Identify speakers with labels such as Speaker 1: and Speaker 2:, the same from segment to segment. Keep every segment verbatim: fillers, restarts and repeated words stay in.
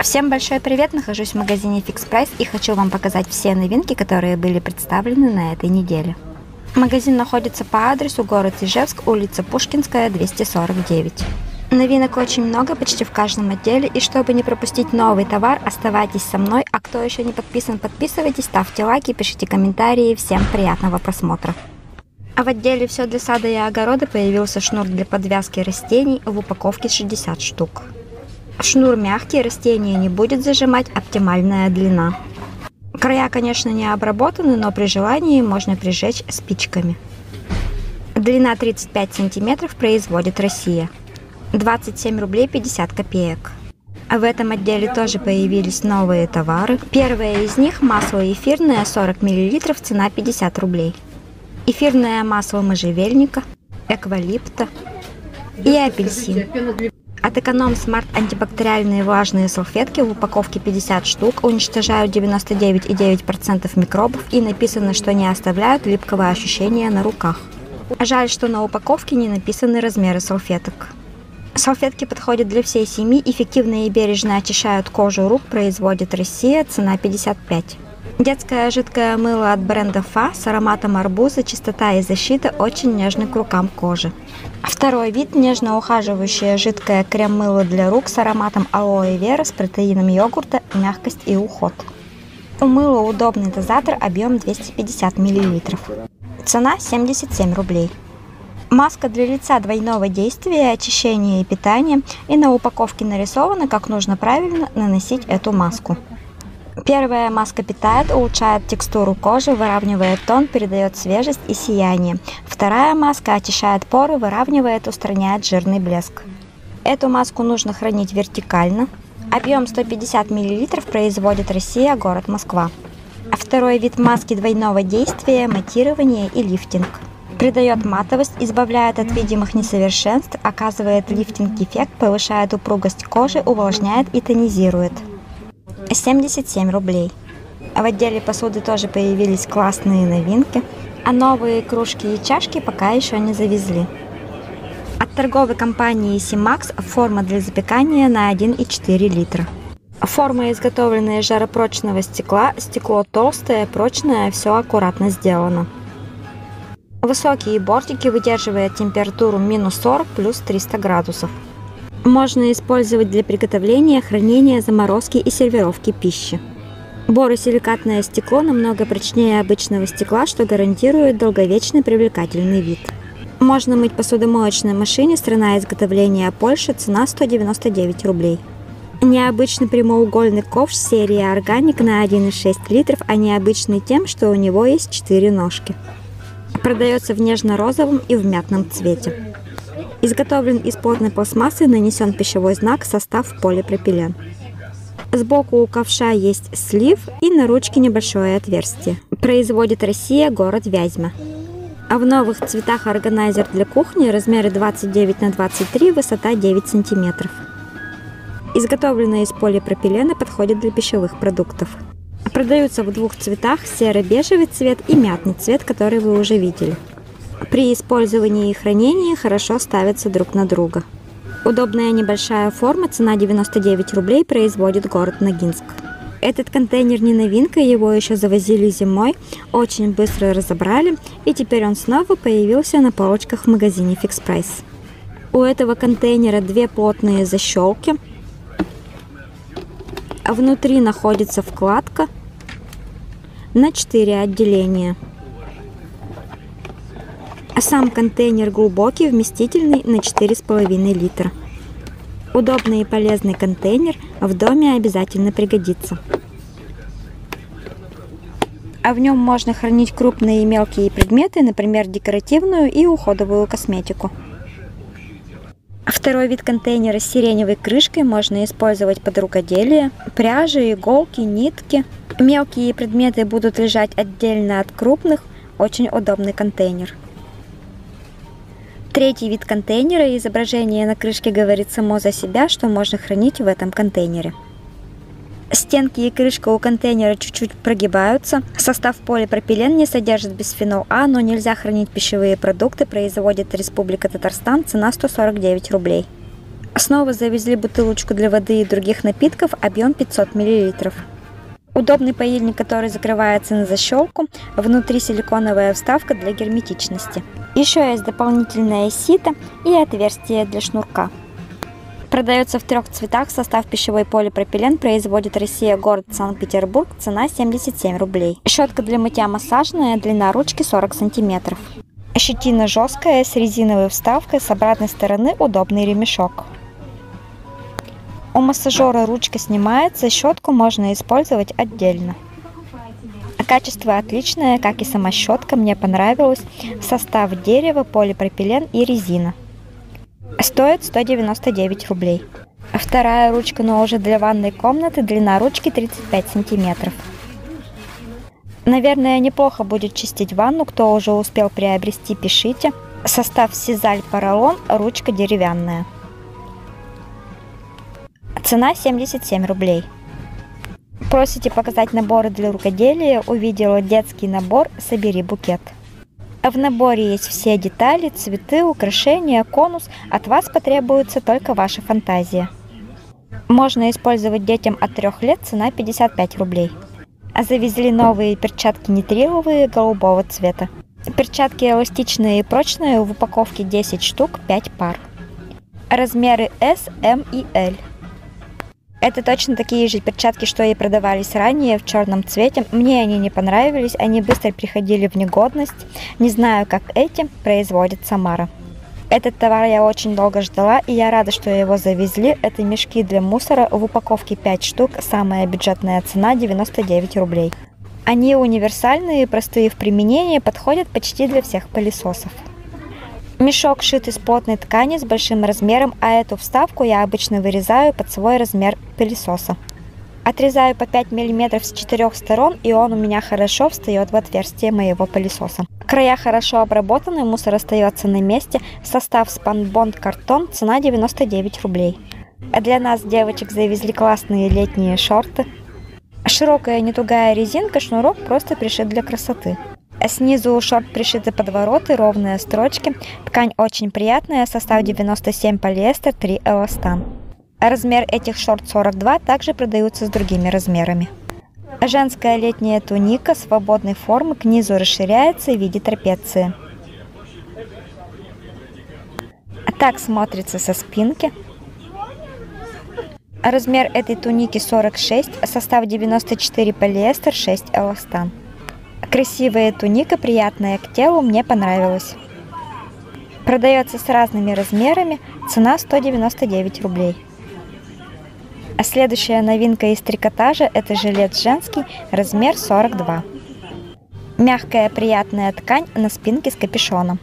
Speaker 1: Всем большой привет! Нахожусь в магазине Fix Price и хочу вам показать все новинки, которые были представлены на этой неделе. Магазин находится по адресу город Ижевск, улица Пушкинская, двести сорок девять. Новинок очень много почти в каждом отделе, и чтобы не пропустить новый товар, оставайтесь со мной, а кто еще не подписан, подписывайтесь, ставьте лайки, пишите комментарии. Всем приятного просмотра! А в отделе «Все для сада и огорода» появился шнур для подвязки растений в упаковке шестьдесят штук. Шнур мягкий, растение не будет зажимать, оптимальная длина. Края, конечно, не обработаны, но при желании можно прижечь спичками. Длина тридцать пять сантиметров, производит Россия. двадцать семь рублей пятьдесят копеек. А в этом отделе тоже появились новые товары. Первое из них масло эфирное сорок миллилитров, цена пятьдесят рублей. Эфирное масло можжевельника, эвкалипта и апельсин. От Эконом Смарт антибактериальные влажные салфетки в упаковке пятьдесят штук уничтожают девяносто девять и девять десятых процента микробов, и написано, что не оставляют липкого ощущения на руках. Жаль, что на упаковке не написаны размеры салфеток. Салфетки подходят для всей семьи, эффективно и бережно очищают кожу рук, производит Россия, цена пятьдесят пять. Детское жидкое мыло от бренда Фа с ароматом арбуза, чистота и защита, очень нежный к рукам кожи. Второй вид – нежно ухаживающее жидкое крем-мыло для рук с ароматом алоэ вера с протеином йогурта, мягкость и уход. У мыла удобный дозатор, объем двести пятьдесят миллилитров. Цена семьдесят семь рублей. Маска для лица двойного действия, очищения и питания, и на упаковке нарисовано, как нужно правильно наносить эту маску. Первая маска питает, улучшает текстуру кожи, выравнивает тон, передает свежесть и сияние. Вторая маска очищает поры, выравнивает, устраняет жирный блеск. Эту маску нужно хранить вертикально. Объем сто пятьдесят миллилитров, производит Россия, город Москва. А второй вид маски двойного действия – матирование и лифтинг. Придает матовость, избавляет от видимых несовершенств, оказывает лифтинг-эффект, повышает упругость кожи, увлажняет и тонизирует. семьдесят семь рублей. А в отделе посуды тоже появились классные новинки, а новые кружки и чашки пока еще не завезли. От торговой компании Симакс форма для запекания на один и четыре литра. Форма, изготовленная из жаропрочного стекла, стекло толстое, прочное, все аккуратно сделано. Высокие бортики, выдерживают температуру минус сорок плюс триста градусов. Можно использовать для приготовления, хранения, заморозки и сервировки пищи. Боросиликатное стекло намного прочнее обычного стекла, что гарантирует долговечный привлекательный вид. Можно мыть в посудомоечной машине, страна изготовления Польша, цена сто девяносто девять рублей. Необычный прямоугольный ковш серии Органик на один и шесть литров, а необычный тем, что у него есть четыре ножки. Продается в нежно-розовом и в мятном цвете. Изготовлен из плотной пластмассы, нанесен пищевой знак, состав полипропилен. Сбоку у ковша есть слив и на ручке небольшое отверстие. Производит Россия, город Вязьма. А в новых цветах органайзер для кухни, размеры двадцать девять на двадцать три, высота девять сантиметров. Изготовленная из полипропилена, подходит для пищевых продуктов. Продаются в двух цветах: серо-бежевый цвет и мятный цвет, который вы уже видели. При использовании и хранении хорошо ставятся друг на друга. Удобная небольшая форма, цена девяносто девять рублей, производит город Ногинск. Этот контейнер не новинка, его еще завозили зимой, очень быстро разобрали, и теперь он снова появился на полочках в магазине Fix Price. У этого контейнера две плотные защелки, а внутри находится вкладка на четыре отделения. А сам контейнер глубокий, вместительный, на четыре с половиной литра. Удобный и полезный контейнер, в доме обязательно пригодится. А в нем можно хранить крупные и мелкие предметы, например, декоративную и уходовую косметику. Второй вид контейнера с сиреневой крышкой можно использовать под рукоделие, пряжи, иголки, нитки. Мелкие предметы будут лежать отдельно от крупных, очень удобный контейнер. Третий вид контейнера, изображение на крышке говорит само за себя, что можно хранить в этом контейнере. Стенки и крышка у контейнера чуть-чуть прогибаются. Состав полипропилен, не содержит бисфенол А, но нельзя хранить пищевые продукты, производит Республика Татарстан, цена сто сорок девять рублей. Снова завезли бутылочку для воды и других напитков, объем пятьсот миллилитров. Удобный поильник, который закрывается на защелку, внутри силиконовая вставка для герметичности. Еще есть дополнительное сито и отверстие для шнурка. Продается в трех цветах, состав пищевой полипропилен, производит Россия, город Санкт-Петербург, цена семьдесят семь рублей. Щетка для мытья массажная, длина ручки сорок сантиметров. Щетина жесткая, с резиновой вставкой, с обратной стороны удобный ремешок. У массажера ручка снимается, щетку можно использовать отдельно. Качество отличное, как и сама щетка, мне понравилось. Состав дерево, полипропилен и резина. Стоит сто девяносто девять рублей. Вторая ручка, но уже для ванной комнаты, длина ручки тридцать пять сантиметров. Наверное, неплохо будет чистить ванну, кто уже успел приобрести, пишите. Состав сизаль поролон, ручка деревянная. Цена семьдесят семь рублей. Просите показать наборы для рукоделия, увидела детский набор «Собери букет». В наборе есть все детали, цветы, украшения, конус, от вас потребуется только ваша фантазия. Можно использовать детям от трёх лет, цена пятьдесят пять рублей. Завезли новые перчатки нитриловые голубого цвета. Перчатки эластичные и прочные, в упаковке десять штук, пять пар. Размеры эс, эм и эль. Это точно такие же перчатки, что и продавались ранее в черном цвете. Мне они не понравились, они быстро приходили в негодность. Не знаю, как эти, производит Самара. Этот товар я очень долго ждала, и я рада, что его завезли. Это мешки для мусора, в упаковке пять штук, самая бюджетная цена девяносто девять рублей. Они универсальные, простые в применении, подходят почти для всех пылесосов. Мешок шит из плотной ткани с большим размером, а эту вставку я обычно вырезаю под свой размер пылесоса. Отрезаю по пять миллиметров с четырех сторон, и он у меня хорошо встает в отверстие моего пылесоса. Края хорошо обработаны, мусор остается на месте. Состав спанбонд картон, цена девяносто девять рублей. А для нас, девочек, завезли классные летние шорты. Широкая нетугая резинка, шнурок просто пришит для красоты. Снизу у шорт пришиты подвороты, ровные строчки. Ткань очень приятная, состав девяносто семь полиэстер, три эластан. Размер этих шорт сорок два, также продаются с другими размерами. Женская летняя туника свободной формы, к низу расширяется в виде трапеции. Так смотрится со спинки. Размер этой туники сорок шесть, состав девяносто четыре полиэстер, шесть эластан. Красивая туника, приятная к телу, мне понравилась. Продается с разными размерами, цена сто девяносто девять рублей. А следующая новинка из трикотажа – это жилет женский, размер сорок два. Мягкая приятная ткань на спинке с капюшоном.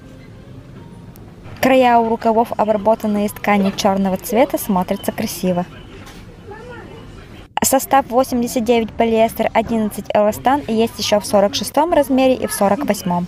Speaker 1: Края у рукавов обработаны из ткани черного цвета, смотрятся красиво. Состав восемьдесят девять полиэстер, одиннадцать эластан, и есть еще в сорок шестом размере и в сорок восьмом.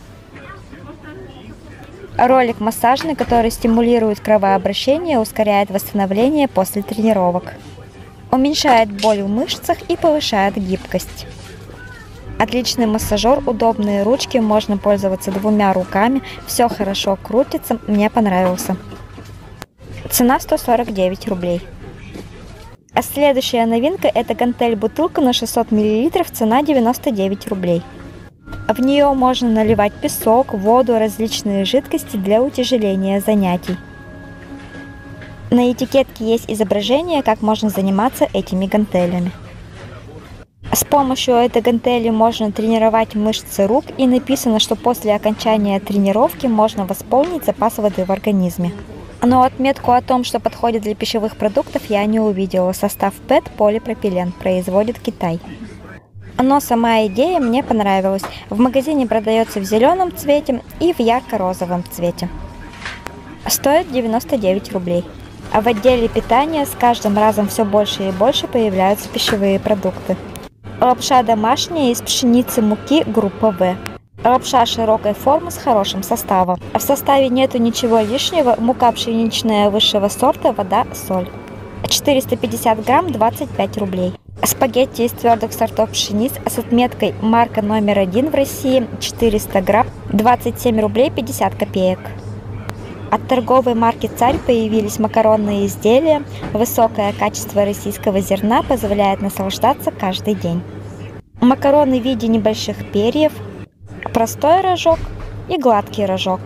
Speaker 1: Ролик массажный, который стимулирует кровообращение, ускоряет восстановление после тренировок. Уменьшает боль в мышцах и повышает гибкость. Отличный массажер, удобные ручки, можно пользоваться двумя руками, все хорошо крутится, мне понравился. Цена сто сорок девять рублей. А следующая новинка – это гантель-бутылка на шестьсот миллилитров, цена девяносто девять рублей. В нее можно наливать песок, воду, различные жидкости для утяжеления занятий. На этикетке есть изображение, как можно заниматься этими гантелями. С помощью этой гантели можно тренировать мышцы рук, и написано, что после окончания тренировки можно восполнить запас воды в организме. Но отметку о том, что подходит для пищевых продуктов, я не увидела. Состав пэт полипропилен, производит Китай. Но сама идея мне понравилась. В магазине продается в зеленом цвете и в ярко-розовом цвете. Стоит девяносто девять рублей. А в отделе питания с каждым разом все больше и больше появляются пищевые продукты. Лапша домашняя из пшеницы муки группа вэ. Лапша широкой формы с хорошим составом. В составе нету ничего лишнего, мука пшеничная высшего сорта, вода, соль. четыреста пятьдесят грамм, двадцать пять рублей. Спагетти из твердых сортов пшениц с отметкой марка номер один в России, четыреста грамм, двадцать семь рублей пятьдесят копеек. От торговой марки «Царь» появились макаронные изделия. Высокое качество российского зерна позволяет наслаждаться каждый день. Макароны в виде небольших перьев, простой рожок и гладкий рожок.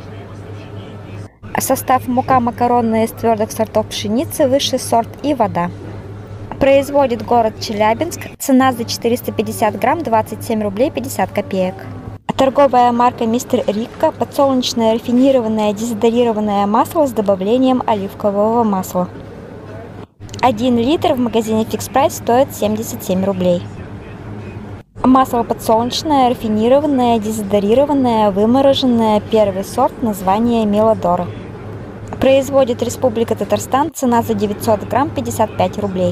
Speaker 1: Состав: мука макаронная из твердых сортов пшеницы, высший сорт и вода. Производит город Челябинск. Цена за четыреста пятьдесят грамм двадцать семь рублей пятьдесят копеек. Торговая марка «Мистер Рикко» – подсолнечное рафинированное дезодорированное масло с добавлением оливкового масла. один литр в магазине Fix Price стоит семьдесят семь рублей. Масло подсолнечное, рафинированное, дезодорированное, вымороженное, первый сорт, название Мелодора. Производит Республика Татарстан. Цена за девятьсот грамм пятьдесят пять рублей.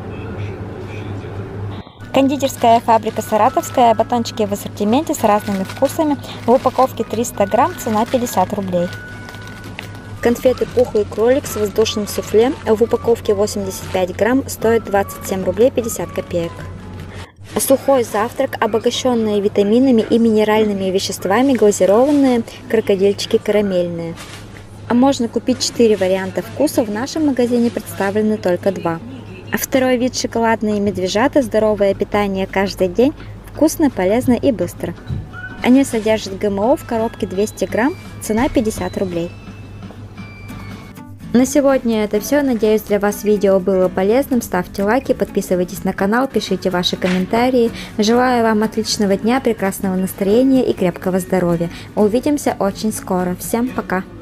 Speaker 1: Кондитерская фабрика «Саратовская». Батончики в ассортименте с разными вкусами. В упаковке триста грамм, цена пятьдесят рублей. Конфеты «Пухлый кролик» с воздушным суфле в упаковке восемьдесят пять грамм стоит двадцать семь рублей пятьдесят копеек. Сухой завтрак, обогащенные витаминами и минеральными веществами, глазированные крокодильчики карамельные. Можно купить четыре варианта вкуса, в нашем магазине представлены только два. Второй вид — шоколадные медвежата, здоровое питание каждый день, вкусно, полезно и быстро. Они содержат ГМО, в коробке двести грамм, цена пятьдесят рублей. На сегодня это все. Надеюсь, для вас видео было полезным. Ставьте лайки, подписывайтесь на канал, пишите ваши комментарии. Желаю вам отличного дня, прекрасного настроения и крепкого здоровья. Увидимся очень скоро. Всем пока!